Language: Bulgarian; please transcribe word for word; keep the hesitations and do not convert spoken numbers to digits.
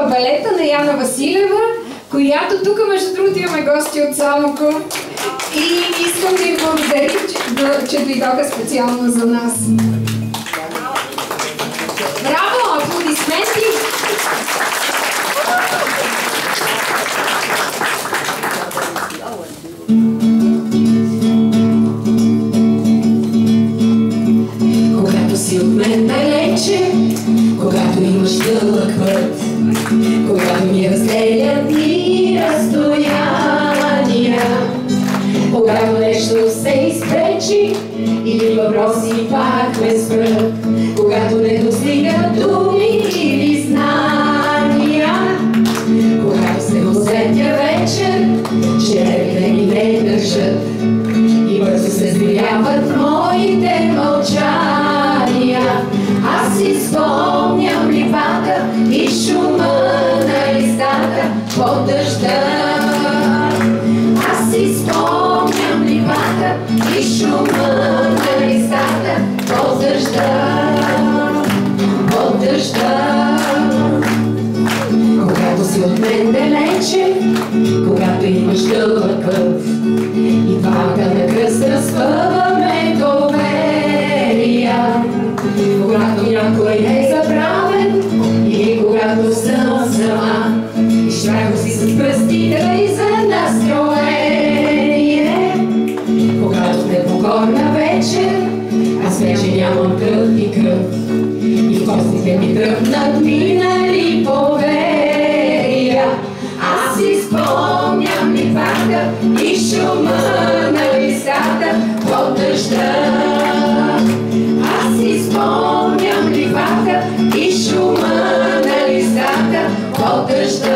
балета на Яна Василева, която тук, между другото, имаме гости от Самоков. И искам да им благодаря, че, че дойдоха специално за нас. Браво! Аплодисменти! Когато си от мен далече, когато имаш дълъг път, когато ми разделят дни разстояния, когато нещо се изпречи или въпроси пак ме спрат, когато не достигат думи или знания, когато се усетя вечер, че винаги не държат и бързо се сбиляват моите мълчания. Аз си спомням ливата и шума на листата под дъжда. Аз си спомням ливата и шума на листата под дъжда, под дъжда. Когато си от мен далече, когато имаш дълъг път и двамата на кръст разпъваме доверия, когато някой не е забравен или когато съм сама и штрайко си с пръстите и за настроение, когато в непокорна вечер аз вече нямам кръв и кръв и в костите ми тръпнат минали поверия. Аз си спомням ливата и шума на листата под дъжда. Аз си спомням ливата и шума на листата под дъжда.